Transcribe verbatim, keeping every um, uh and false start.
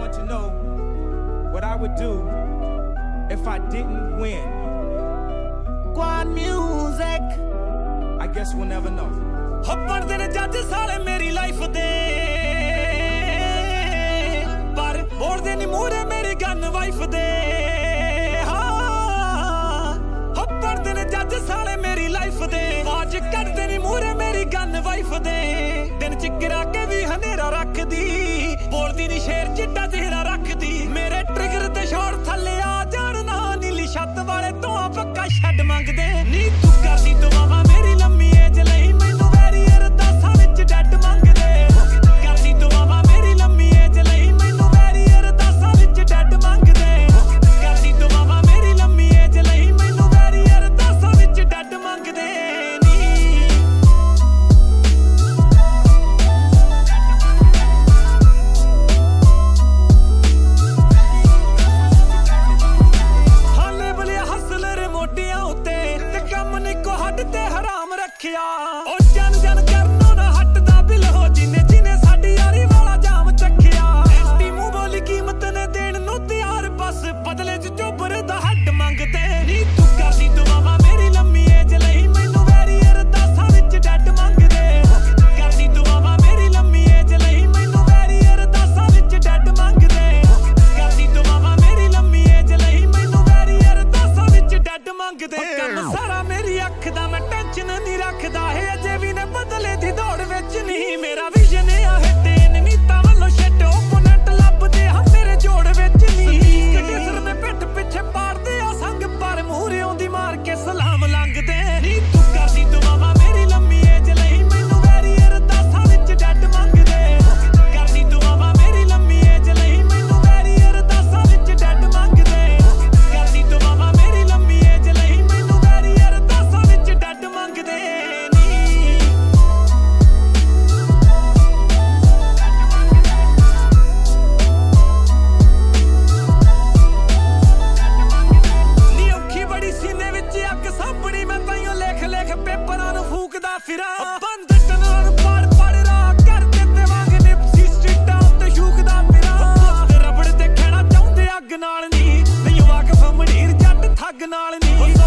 want to know what I would do if I didn't win. Quad music. I guess we'll never know. ਹੱਪਣ ਦੇ ਨੇ ਜੱਜ ਸਾਲੇ ਮੇਰੀ life ਦੇ ਪਰ ਬੋਲਦੇ ਨਹੀਂ ਮੂਹਰੇ ਮੇਰੀ ਗਨ ਵਾਈਫ ਦੇ ਹਾਂ ਹੱਪਣ ਦੇ ਨੇ ਜੱਜ ਸਾਲੇ ਮੇਰੀ ਲਾਈਫ ਦੇ ਆਵਾਜ਼ ਕੱਢਦੇ ਨਹੀਂ ਮੂਹਰੇ ਮੇਰੀ ਗਨ ਵਾਈਫ ਦੇ ਦਿਨ ਚ ਗਿਰਾ ਕੇ ਵੀ ਹਨੇਰਾ ਰੱਖਦੀ ਬੋਲਦੀ ਨਹੀਂ ਸ਼ੇਰ ਚਿੱਟਾ ਚਿਹਰਾ ਰੱਖਦੀ ਮੇਰੇ ਟ੍ਰਿਗਰ ਤੇ ਸ਼ੋਰ ਥੱਲੇ ਆ ਜਾਣ ਨਾ ਨੀਲੀ ਛੱਤ ਵਾਲੇ ਤੋਂ ਪੱਕਾ ਛੱਡ ਮੰਗਦੇ ਨੀ ਤੂੰ ਕਰਦੀ ਦੁਆਵਾਂ ਮੇਰੀ ਲੰਮੀ ਏਜ ਲਈ ਮੈਨੂੰ ਵੈਰੀ ਅਰਦਾਸਾਂ ਵਿੱਚ ਡੱਡ ਮੰਗਦੇ ਕਰਦੀ ਦੁਆਵਾਂ ਮੇਰੀ ਲੰਮੀ ਏਜ ਲਈ ਮੈਨੂੰ ਵੈਰੀ ਅਰਦਾਸਾਂ ਵਿੱਚ ਡੱਡ ਮੰਗਦੇ ਕਰਦੀ ਦੁਆਵਾਂ ਮੇਰੀ ਲੰਮੀ ਏਜ ਲਈ ਮੈਨੂੰ ਵੈਰੀ ਅਰਦਾਸਾਂ ਵਿੱਚ ਡੱਡ ਮੰਗਦੇ ਉਹ ਜਨ ਜਨ ਕਰਨੋਂ ਨਾ ਹੱਟਦਾ ਬਿਲ ਹੋ ਜਿਨੇ ਜਿਨੇ ਸਾਡੀ ਯਾਰੀ ਵਾਲਾ ਜਾਮ ਚੱਖਿਆ ਐਂਟੀ ਮੂੰਹ ਬੋਲੀ ਕੀਮਤ ਨੇ ਦੇਣ ਨੂੰ ਤਿਆਰ ਬਸ ਬਦਲੇ ਚ ਚੋਬਰ ਦਾ ਹੱਡ ਮੰਗਦੇ ਨੀ ਤੂੰ ਕਰਦੀ ਦੁਆਵਾਂ ਮੇਰੀ ਲੰਮੀ ਏਜ ਲਈ ਮੈਨੂੰ ਵੈਰੀ ਅਰਦਾਸਾਂ ਵਿੱਚ ਡੱਡ ਮੰਗਦੇ ਕਰਦੀ ਦੁਆਵਾਂ ਮੇਰੀ ਲੰਮੀ ਏਜ ਲਈ ਮੈਨੂੰ ਵੈਰੀ ਅਰਦਾਸਾਂ ਵਿੱਚ ਡੱਡ ਮੰਗਦੇ ਕਰਦੀ ਦੁਆਵਾਂ ਮੇਰੀ ਲੰਮੀ ਏਜ ਲਈ ਮੈਨੂੰ ਵੈਰੀ ਅਰਦਾਸਾਂ ਵਿੱਚ ਡੱਡ ਮੰਗਦੇ ਕੰਮ ਸਾਰਾ ਮੇਰੀ ਅੱਖ ਦਾ ਮੈਂ ਟੈਨਸ਼ਨ ਨਹੀਂ ਰੱਖਦਾ ਹੈ ਅਜੇ ਵੀ ਨੇ ਬਦਲੇ ਦੀ ਦੌੜ ਵਿੱਚ ਨਹੀਂ ਮੇਰਾ ਵਿਜ਼ਨ ਆ ਹਿੱਟੇ ਨੀਤਾਂ ਵੱਲੋਂ ਛੱਡ ਓਪੋਨੈਂਟ ਲੱਭਦੇ ਹਾਂ ਮੇਰੇ ਜੋੜ ਵਿੱਚ ਨਹੀਂ ਕੰਡਿਸਰ ਨੇ ਪਿੱਠ ਪਿੱਛੇ ਪਾੜਦੇ ਆ ਸੰਗ ਪਰ ਮੂਹਰਿਓਂ ਦੀ ਮਾਰ ਕੇ ਸਲਾਮ ਲੰਘਦੇ ਨੀ ਤੂੰ ਕਰਦੀ ਦੁਆਵਾਂ ਮੇਰੀ ਲੰਮੀ ਏਜ ਲਈ ਮੈਨੂੰ ਵੈਰੀ ਅਰਦਾਸਾਂ ਵਿੱਚ ਡੱਡ ਮੰਗਦੇ ਕਰਦੀ ਦੁਆਵਾਂ ਮੇਰੀ ਲੰਮੀ ਏਜ ਲਈ ਮੈਨੂੰ ਵੈਰੀ ਅਰਦਾਸਾਂ ਵਿੱਚ ਡੱਡ ਮੰਗਦੇ ਕਰਦੀ ਦੁਆਵਾਂ ਮੇਰੀ ਲੰਮੀ ਏਜ ਲਈ ਮੈਨੂੰ ਵੈਰੀ ਅਰਦਾਸਾਂ ਵਿੱਚ ਡੱਡ ਮੰਗਦੇ ਸਾਂਭਣੀ ਮੈਂ ਤਾਈਓ ਲਿਖ ਲਿਖ ਪੇਪਰਾਂ ਨੂੰ ਫੂਕਦਾ ਫਿਰਾਂ ਬੰਦ ਟਨਾਂ ਨੂੰ ਪੜ ਪੜ ਰਾਹ ਕਰ ਦਿੱਤੇ ਵਾਂਗ ਨਿਪਸੀ ਸਟ੍ਰੀਟਾਂ ਉੱਤੇ ਸ਼ੂਕਦਾ ਫਿਰਾਂ ਰਬੜ ਤੇ ਖਹਿਣਾ ਚਾਹੁੰਦੇ ਅੱਗ ਨਾਲ ਨਹੀਂ ਨਹੀਂ ਵਾਕਫ ਮੜੀਰ ਜੱਟ ਠੱਗ ਨਾਲ ਨਹੀਂ